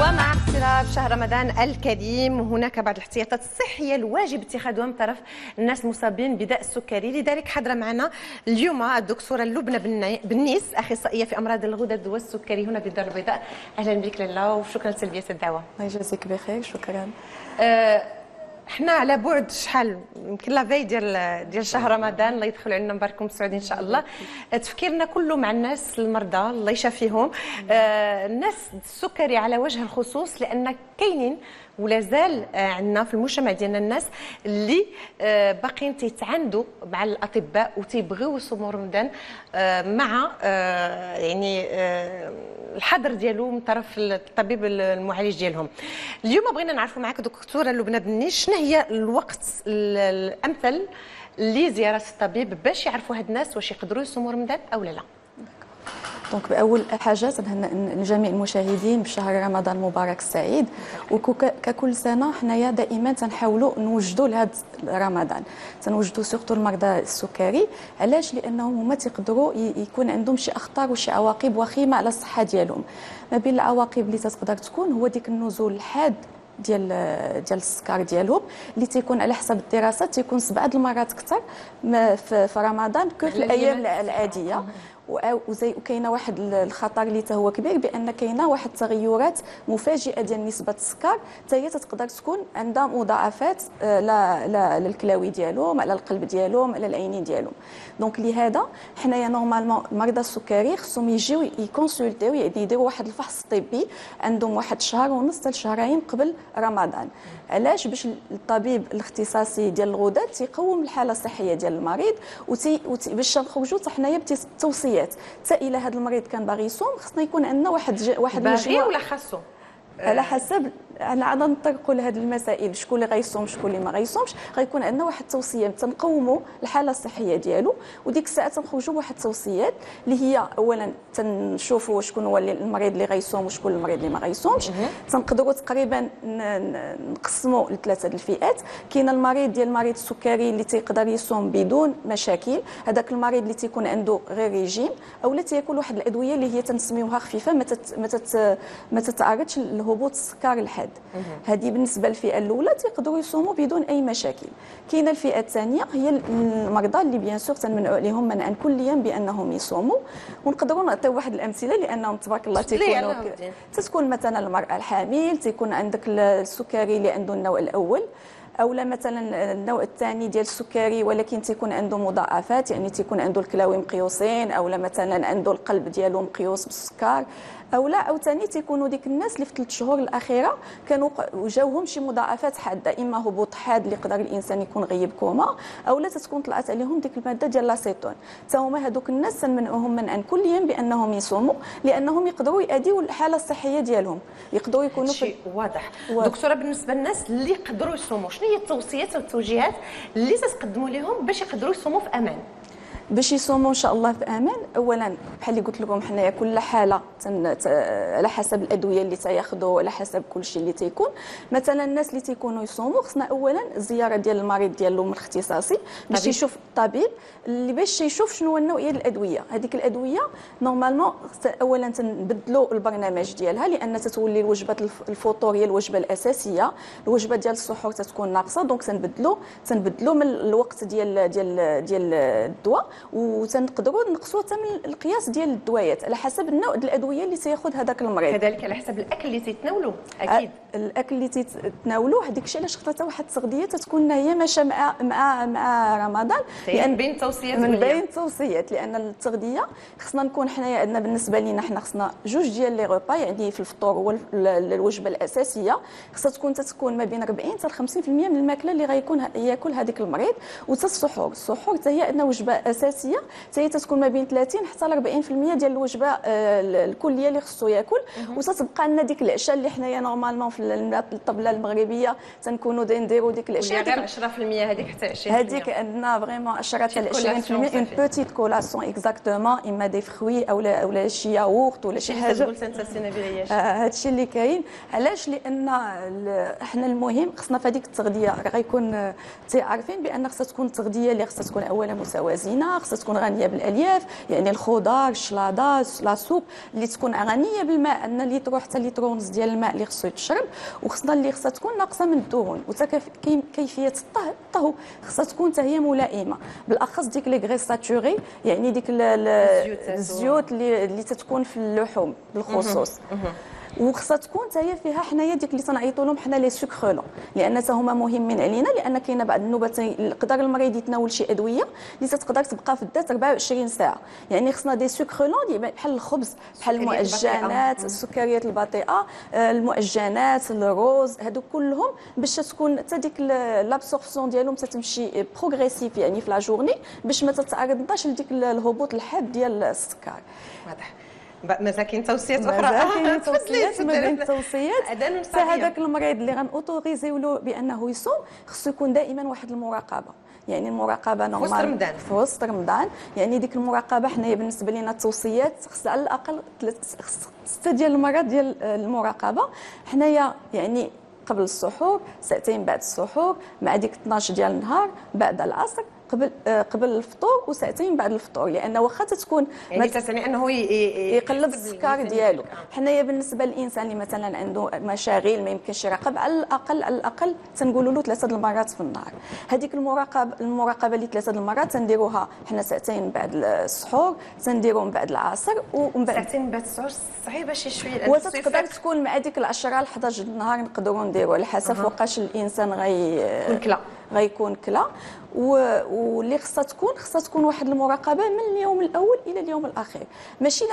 ومع اقتراب شهر رمضان الكريم هناك بعض الاحتياطات الصحيه الواجب اتخاذها من طرف الناس المصابين بداء السكري. لذلك حضر معنا اليوم الدكتوره لبنى بنيس، اخصائيه في امراض الغدد والسكري هنا بالدار البيضاء. اهلا بك لاله وشكرا لتلبيه الدعوه. الله يجازيك بخير، شكرا. احنا على بعد شحال يمكن لافي ديال شهر رمضان، الله يدخل علينا مباركم سعودي ان شاء الله. تفكيرنا كله مع الناس المرضى الله يشافيهم، الناس السكري على وجه الخصوص، لان كاينين ولا زال عندنا في المجتمع ديالنا الناس اللي باقيين تيتعاندوا مع الاطباء وتيبغيو يصوموا رمضان مع يعني الحظر ديالو من طرف الطبيب المعالج ديالهم. اليوم بغينا نعرفوا معك دكتوره لبنى بنيس شنو هي الوقت الامثل لزياره الطبيب باش يعرفوا هاد الناس واش يقدروا يصوموا رمضان او لا. دونك باول حاجه تنهنئ جميع المشاهدين بشهر رمضان المبارك السعيد. وككل سنه حنايا دائما تنحاولوا نوجدوا لهذا رمضان، تنوجدوا سورتو المرضى السكري. علاش؟ لانهم هما تيقدروا يكون عندهم شي اخطار وشي عواقب وخيمه على الصحه ديالهم. ما بين العواقب اللي تقدر تكون هو ديك النزول الحاد ديال السكر ديالهم، اللي تيكون على حسب الدراسات تيكون 7 المرات اكثر في رمضان في الايام العاديه. وكاينه واحد الخطر اللي حتى هو كبير، بان كاينه واحد التغيرات مفاجئه ديال نسبه السكر حتى هي تقدر تكون عندها مضاعفات للكلاوي ديالهم، على القلب ديالهم، على العينين ديالهم. دونك لهذا حنايا نورمالمون مرضى السكري خصهم يجيو يكونسلتيو، يعني يديروا واحد الفحص طبي عندهم واحد شهر ونص حتى شهرين قبل رمضان. علاش؟ باش الطبيب الاختصاصي ديال الغدد تيقوم الحاله الصحيه ديال المريض باش نخرجوا حنايا بتوصيات حتى الى هذا المريض كان باغي يصوم خصنا يكون عندنا واحد باغي ولا خاصو على حسب. انا عاد نطرقوا لهذه المسائل، شكون اللي غيصوم شكون اللي ما غيصومش. غيكون عندنا واحد التوصيه تنقوموا الحاله الصحيه ديالو، وديك الساعه تنخرجوا واحد التوصيات اللي هي اولا تنشوفوا شكون هو المريض اللي غيصوم وشكون المريض اللي ما غيصومش. تنقدروا تقريبا نقسموا لثلاثه الفئات. كاين المريض ديال المريض السكري اللي تيقدر يصوم بدون مشاكل، هذاك المريض اللي تيكون عنده غير ريجيم اولا تياكل واحد الادويه اللي هي تنسميوها خفيفه ما تتعرضش لهبوط السكر الحاد. هذه بالنسبه للفئه الاولى تيقدروا يصوموا بدون اي مشاكل. كاينه الفئه الثانيه هي المرضى اللي بيان سور تنمنعوا عليهم منعا كليا بانهم يصوموا، ونقدروا نعطيو واحد الامثله لانهم تبارك الله تيكونوا تكون مثلا المراه الحامل، تيكون عندك السكري اللي عنده النوع الاول، اولا مثلا النوع الثاني ديال السكري ولكن تيكون عنده مضاعفات، يعني تيكون عنده الكلاوي مقيوسين، اولا مثلا عنده القلب ديالو مقيوس بالسكر، اولا عاوتاني تيكونوا ديك الناس اللي في 3 شهور الاخيره كانوا جاوهم شي مضاعفات حاده، اما هبوط حاد اللي يقدر الانسان يكون غيب كوما، اولا تتكون طلعت عليهم ديك الماده ديال لاسيتون. حتى هما هذوك الناس تنمنعوهم منعا كليا بانهم يصوموا، لانهم يقدروا يؤديوا الحاله الصحيه ديالهم، يقدروا يكونوا شيء واضح. دكتوره بالنسبه للناس اللي يقدروا يصوموا شنو هي التوصيات والتوجيهات اللي تقدموا لهم باش يقدروا يصوموا في امان؟ باش يصوموا ان شاء الله في امان، اولا بحال اللي قلت لكم حنايا كل حاله على حسب الادويه اللي تياخذوا، على حسب كل شيء اللي تيكون. مثلا الناس اللي تيكونوا يصوموا خصنا اولا الزياره ديال المريض ديالهم الاختصاصي باش يشوف الطبيب اللي باش يشوف شنو هو النوعيه ديال الادويه. هذيك الادويه نورمالمون اولا تنبدلوا البرنامج ديالها، لان تتولي الوجبه الفطور هي الوجبه الاساسيه، الوجبه ديال السحور تتكون ناقصه، دونك تنبدلوا من الوقت ديال الدواء، وتنقدروا نقصوا حتى من القياس ديال الدويات على حسب النوع ديال الادويه اللي تياخذ هذاك المريض. كذلك على حسب الاكل اللي تيتناولوا. اكيد الاكل اللي تيتناولوا هذيك الشيء علاش خطات واحد التغذيه تتكون هي ماشيه مع رمضان، لان بين التوصيات من بين التوصيات، لان التغذيه خصنا نكون حنايا عندنا بالنسبه لينا حنا خصنا جوج ديال لي روبا، يعني في الفطور هو الوجبه الاساسيه خصها تكون ما بين 40 حتى 50% من الماكله اللي غيكون ياكل هذاك المريض، وحتى السحور حتى هي عندنا وجبه اساسيه حتى هي تكون ما بين 30 حتى ل 40% ديال الوجبه الكليه اللي خصو ياكل، وتتبقى لنا ديك العشاء اللي حنايا نورمالمون في الطبله المغربيه تنكونوا نديروا ديك العشاء غير 10% هذيك حتى 20%. هذيك عندنا فريمون 10 حتى 20% اون بوتيت كولاسيون اكزاكتومون، اما دي فروي اولا شي ياغورت ولا شي حاجه. قلت انت السينابيلياش هادشي اللي كاين. علاش؟ لان احنا المهم خصنا في هذيك التغذيه غيكون عارفين بان خصها تكون التغذيه اللي خصها تكون اولا متوازنه، خصها تكون غنيه بالالياف، يعني الخضار، الشلاضه، لا سوب اللي تكون غنيه بالماء، ان لتر حتى لتر ونص ديال الماء اللي خصو يتشرب، وخصنا اللي خصها تكون ناقصه من الدهون، كيفيه الطهو خصها تكون حتى هي ملائمه، بالاخص ديك لي غريس ساتوري، يعني ديك الزيوت اللي تتكون في اللحوم بالخصوص. وخصها تكون حتى هي فيها حنايا ديك اللي تنعيطوا لهم حنا لي سكرولون، لان حتى هما مهمين علينا، لان كاينه بعض النوبات يقدر المريض يتناول شي ادويه اللي تقدر تبقى في الذات 24 ساعه، يعني خصنا دي سكرولون بحال الخبز، بحال المعجنات، السكريات البطيئه، المعجنات، الروز، هادو كلهم باش تكون حتى ديك لابسوربسيون ديالهم تتمشي بروغريسيف يعني في لا جورني، باش ما تتعرضناش لديك الهبوط الحاد ديال السكر. واضح. مازال كاين توصيات اخرى؟ مازال كاين توصيات، ما بين التوصيات حتى هذاك المريض اللي غنوتوريزيو له بانه يصوم خصو يكون دائما واحد المراقبه، يعني المراقبه نورمال في وسط رمضان، يعني ديك المراقبه حنايا بالنسبه لنا التوصيات خص على الاقل 6 ديال المرات ديال المراقبه حنايا، يعني قبل السحور، ساعتين بعد السحور، مع ديك 12 ديال النهار، بعد العصر، قبل الفطور، وساعتين بعد الفطور، لان واخا تكون يعني تعني انه يقلب السكر ديالو. حنايا بالنسبه للانسان اللي مثلا عنده مشاغل ما يمكنش يراقب، على الاقل تنقولوا له 3 المرات في النهار. هذيك المراقبه اللي 3 المرات تنديروها حنا ساعتين بعد السحور، تنديروهم بعد العصر، ومن بعد ساعتين بعد السحور صعيبه شي شويه، وتقدر تكون مع ديك 10 ل 11 النهار نقدروا نديروا على حسب وقاش الانسان غيكون كلا. واللي خصها تكون واحد المراقبه من اليوم الاول الى اليوم الاخير، ماشي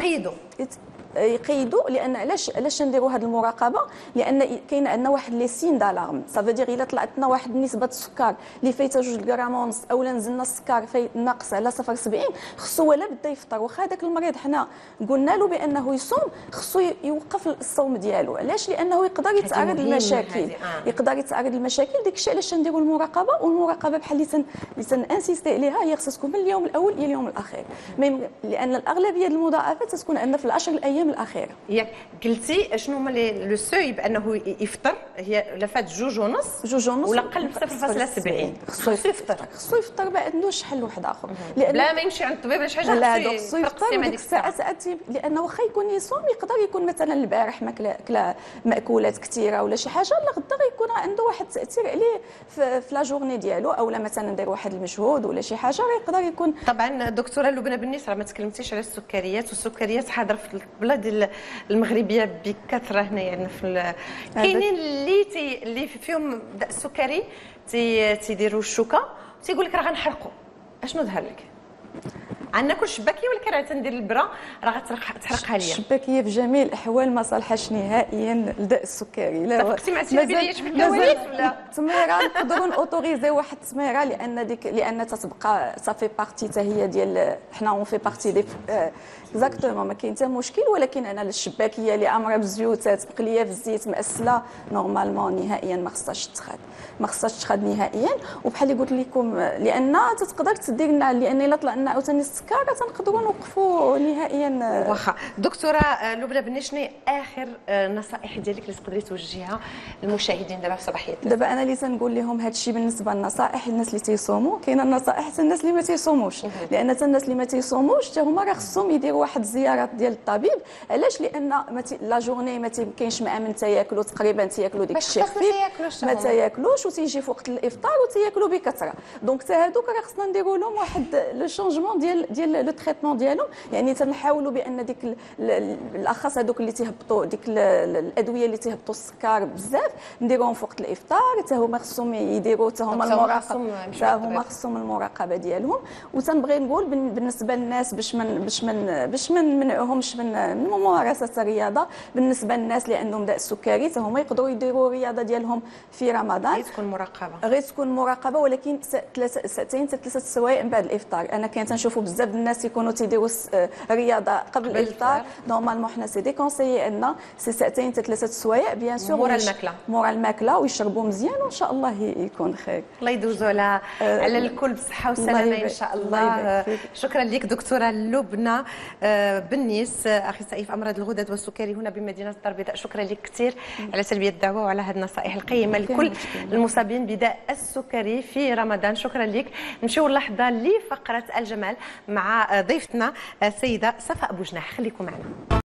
يقيدوا لان علاش نديروا هذه المراقبه، لان كاين عندنا واحد لي سين دالارم، صافي دير الا طلعت لنا واحد نسبه السكر اللي فايته 2 غرام ونص، اولا نزلنا السكر ناقص على 0.70، خصو ولا بدا يفطر، واخا هذاك المريض حنا قلنا له بانه يصوم خصو يوقف الصوم ديالو. علاش؟ لانه يقدر يتعرض للمشاكل، يقدر يتعرض للمشاكل. داك الشيء علاش نديروا المراقبه، والمراقبه بحال اللي تنانسيستي عليها هي خصها تكون من اليوم الاول الى اليوم الاخير، لان الاغلبيه المضاعفات تكون عندنا في العشر الايام الاخيره. ياك قلتي شنو هما لو سوي بانه يفطر، هي لفات 2.5 ولا قل 0.70 خصو يفطر، ما عندوش حل واحد اخر، لا ما يمشي عند الطبيب ولا شي حاجه، لا خصو يفطر ديك الساعات، لانه واخا يكون يصوم يقدر يكون مثلا البارح كلا ماكولات كثيره ولا شي حاجه، لا غدا غيكون عنده واحد التاثير عليه في لا جورني ديالو، اولا مثلا ندير واحد المجهود ولا شي حاجه يقدر يكون. طبعا دكتوره لبنى بالنسبه ما تكلمتيش على السكريات، والسكريات حاضره في البلاد المغربيه بكثره هنايا في كاينين اللي فيهم السكري تيديروا الشوكه تيقول لك راه غنحرقوا. اشنو ظهر لك؟ غناكل شباكيه ولا كرا تندير البرا راه غتحرقها ليا؟ الشباكيه في جميع الاحوال ما صالحاش نهائيا لداء السكري. لا اتفقتي مع سيدي بالكواليس ولا التميره نقدروا اوتوريزي واحد التميره، لان تتبقى صافي بارتي حتى هي ديال حنا اون في بارتي دي اكزاكتومون، ما كاين حتى مشكل. ولكن انا الشباكيه اللي عامره بالزيوتات مقليه في الزيت مأسله نورمالمون نهائيا ما خصهاش تخاد نهائيا. وبحال اللي قلت لكم لان تقدر تدير لنا، لان الا طلع لنا عاوتاني السكر تنقدروا نوقفوا نهائيا. واخا دكتوره لبنى بني، شنو اخر نصائح ديالك اللي تقدري توجهيها للمشاهدين دابا في صباحيه؟ دابا انا اللي تنقول لهم هذا الشيء بالنسبه للنصائح للناس اللي تيصوموا، كاينه النصائح حتى الناس اللي ما تيصوموش، لان حتى الناس اللي ما تيصوموش حتى هما راه خصهم يديروا واحد الزيارات ديال الطبيب. علاش؟ لان لا جورني ما كاينش معاه من تياكلوا، تقريبا تياكلوا ديك الشيء خفيف، ما تياكلوش وتيجي في وقت الافطار وتياكلوا بكثره. دونك حتى هذوك راه خصنا نديروا لهم واحد لو شونجمون ديال لو تريتمون ديالهم، يعني تنحاولوا بان ديك الاخص هذوك اللي تيهبطوا ديك الادويه اللي تيهبطوا السكر بزاف نديروهم في وقت الافطار، حتى هما خصهم يديروا حتى هما المراقبه، حتى هما خصهم المراقبه ديالهم. وتنبغي نقول بالنسبه للناس باش ما نمنعوهمش من ممارسه الرياضه، بالنسبه للناس اللي عندهم داء السكري حتى هما يقدروا يديروا الرياضه ديالهم في رمضان. غير تكون مراقبه ولكن 2 حتى 3 سوايع من بعد الافطار. انا كنت نشوفوا بزاف بزاف الناس يكونوا تيديروا الرياضه قبل الافطار. نورمالمون حنا سي ديكونسيي ان سي ساعتين حتى 3 سوايع بيان سور مورا الماكله ويشربوا مزيان وان شاء الله يكون خير. الله يدوزوا على الكل بصحه وسلامه ان شاء الله. شكرا لك دكتوره لبنى بنيس، اخصائيه في امراض الغدد والسكري هنا بمدينه الدار البيضاء. شكرا لك كثير على تلبيه الدعوه وعلى هذه النصائح القيمه لكل المصابين بداء السكري في رمضان. شكرا لك. نمشيو اللحظه لفقره الجمال مع ضيفتنا السيده صفاء بوجناح. خليكم معنا.